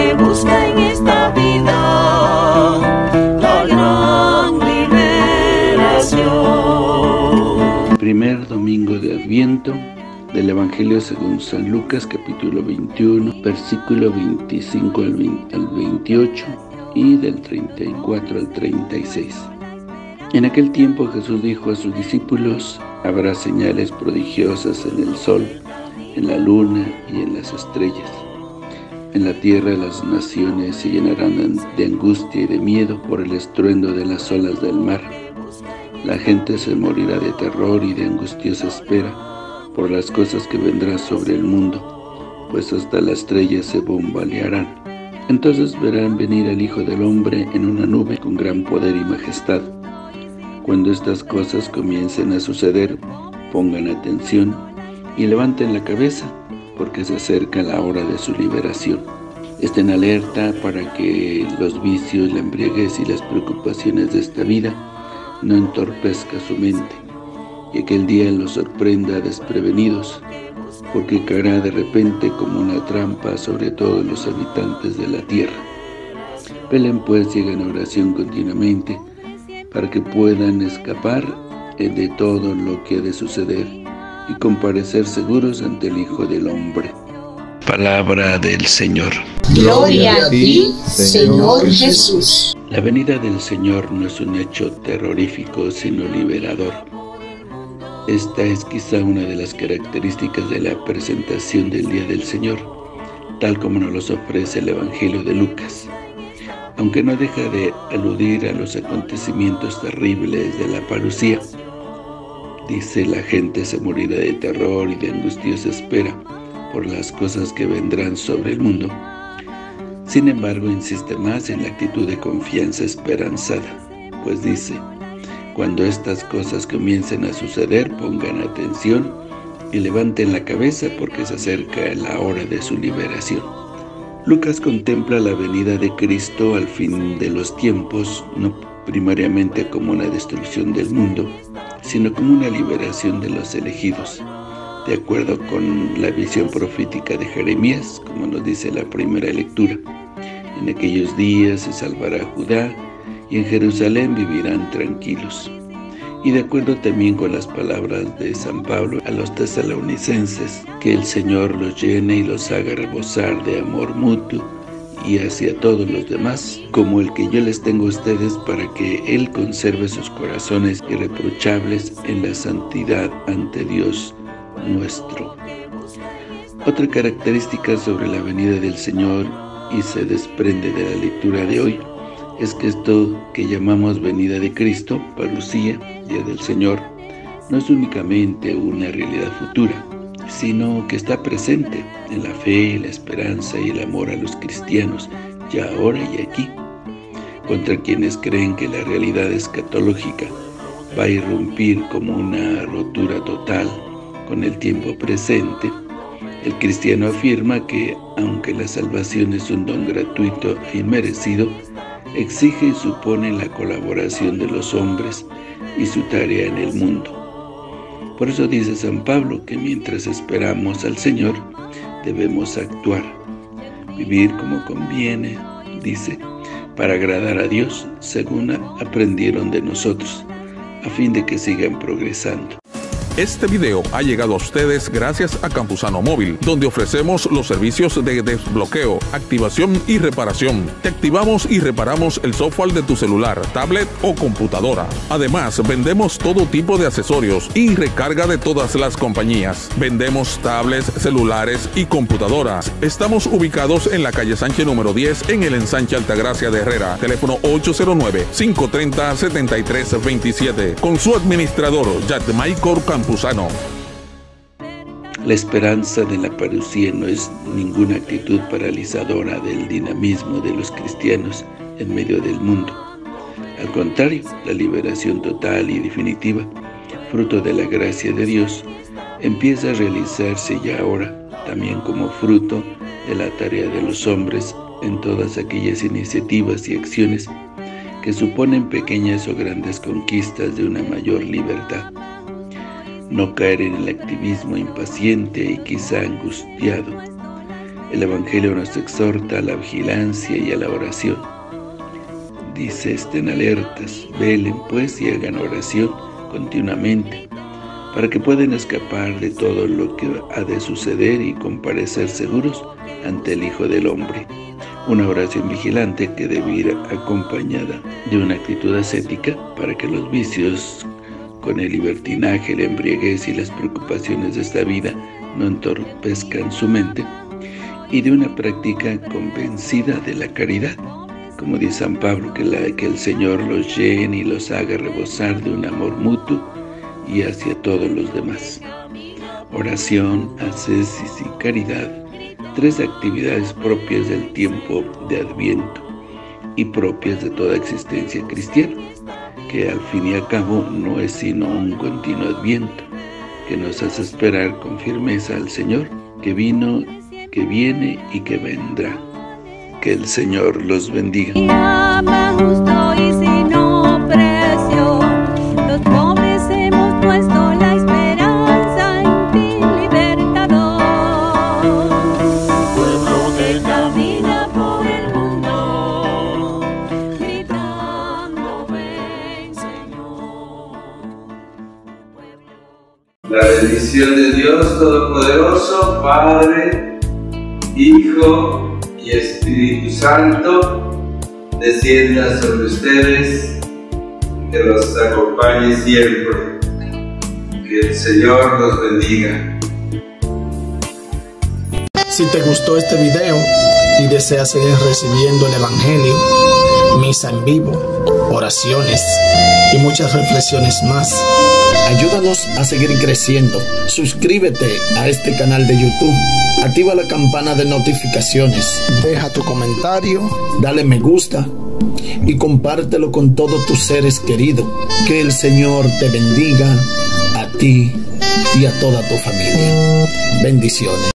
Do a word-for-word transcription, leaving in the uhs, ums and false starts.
que busca en esta vida la gran liberación. Primer domingo de Adviento del Evangelio según San Lucas, capítulo veintiuno, versículo veinticinco al veintiocho y del treinta y cuatro al treinta y seis. En aquel tiempo Jesús dijo a sus discípulos: habrá señales prodigiosas en el sol, en la luna y en las estrellas. En la tierra las naciones se llenarán de angustia y de miedo por el estruendo de las olas del mar. La gente se morirá de terror y de angustiosa espera por las cosas que vendrán sobre el mundo, pues hasta las estrellas se bombalearán. Entonces verán venir al Hijo del Hombre en una nube con gran poder y majestad. Cuando estas cosas comiencen a suceder, pongan atención y levanten la cabeza, porque se acerca la hora de su liberación. Estén alerta para que los vicios, la embriaguez y las preocupaciones de esta vida no entorpezcan su mente, y aquel día los sorprenda desprevenidos, porque caerá de repente como una trampa sobre todos los habitantes de la tierra. Velen pues y hagan oración continuamente, para que puedan escapar de todo lo que ha de suceder y comparecer seguros ante el Hijo del Hombre. Palabra del Señor. Gloria a ti, Señor Jesús. La venida del Señor no es un hecho terrorífico, sino liberador. Esta es quizá una de las características de la presentación del Día del Señor, tal como nos los ofrece el Evangelio de Lucas, aunque no deja de aludir a los acontecimientos terribles de la parucía. Dice: la gente se morirá de terror y de angustiosa espera por las cosas que vendrán sobre el mundo. Sin embargo, insiste más en la actitud de confianza esperanzada, pues dice: cuando estas cosas comiencen a suceder, pongan atención y levanten la cabeza, porque se acerca la hora de su liberación. Lucas contempla la venida de Cristo al fin de los tiempos, no primariamente como una destrucción del mundo, sino como una liberación de los elegidos, de acuerdo con la visión profética de Jeremías, como nos dice la primera lectura. En aquellos días se salvará Judá, y en Jerusalén vivirán tranquilos. Y de acuerdo también con las palabras de San Pablo a los tesalonicenses, que el Señor los llene y los haga rebosar de amor mutuo y hacia todos los demás, como el que yo les tengo a ustedes, para que Él conserve sus corazones irreprochables en la santidad ante Dios nuestro. Otra característica sobre la venida del Señor, y se desprende de la lectura de hoy, es que esto que llamamos venida de Cristo, parucía, Día del Señor, no es únicamente una realidad futura, sino que está presente en la fe, la esperanza y el amor a los cristianos, ya ahora y aquí. Contra quienes creen que la realidad escatológica va a irrumpir como una rotura total con el tiempo presente, el cristiano afirma que, aunque la salvación es un don gratuito e inmerecido, exige y supone la colaboración de los hombres y su tarea en el mundo. Por eso dice San Pablo que mientras esperamos al Señor, debemos actuar, vivir como conviene, dice, para agradar a Dios, según aprendieron de nosotros, a fin de que sigan progresando. Este video ha llegado a ustedes gracias a Campusano Móvil, donde ofrecemos los servicios de desbloqueo, activación y reparación. Te activamos y reparamos el software de tu celular, tablet o computadora. Además, vendemos todo tipo de accesorios y recarga de todas las compañías. Vendemos tablets, celulares y computadoras. Estamos ubicados en la calle Sánchez número diez, en el ensanche Altagracia de Herrera. Teléfono ocho cero nueve, cinco tres cero, siete tres dos siete. Con su administrador, Yadmaicor Campusano. La esperanza de la parucía no es ninguna actitud paralizadora del dinamismo de los cristianos en medio del mundo. Al contrario, la liberación total y definitiva, fruto de la gracia de Dios, empieza a realizarse ya ahora, también como fruto de la tarea de los hombres en todas aquellas iniciativas y acciones que suponen pequeñas o grandes conquistas de una mayor libertad. No caer en el activismo impaciente y quizá angustiado. El Evangelio nos exhorta a la vigilancia y a la oración. Dice: estén alertas, velen pues y hagan oración continuamente, para que puedan escapar de todo lo que ha de suceder y comparecer seguros ante el Hijo del Hombre. Una oración vigilante que debe ir acompañada de una actitud ascética para que los vicios, con el libertinaje, la embriaguez y las preocupaciones de esta vida no entorpezcan su mente, y de una práctica convencida de la caridad, como dice San Pablo, que, la, que el Señor los llene y los haga rebosar de un amor mutuo y hacia todos los demás. Oración, ascesis y caridad, tres actividades propias del tiempo de Adviento y propias de toda existencia cristiana, que al fin y al cabo no es sino un continuo Adviento, que nos hace esperar con firmeza al Señor, que vino, que viene y que vendrá. Que el Señor los bendiga. Ama justo y sin opresión, los pobres hemos puesto la esperanza en ti, libertador. Pueblo que camina por el mundo, gritando ven Señor. La bendición de Dios Todopoderoso, Padre, Hijo y Espíritu Santo, descienda sobre ustedes, que los acompañe siempre. Que el Señor los bendiga. Si te gustó este video y deseas seguir recibiendo el Evangelio, misa en vivo, oraciones y muchas reflexiones más, ayúdanos a seguir creciendo. Suscríbete a este canal de YouTube, activa la campana de notificaciones, deja tu comentario, dale me gusta y compártelo con todos tus seres queridos. Que el Señor te bendiga a ti y a toda tu familia. Bendiciones.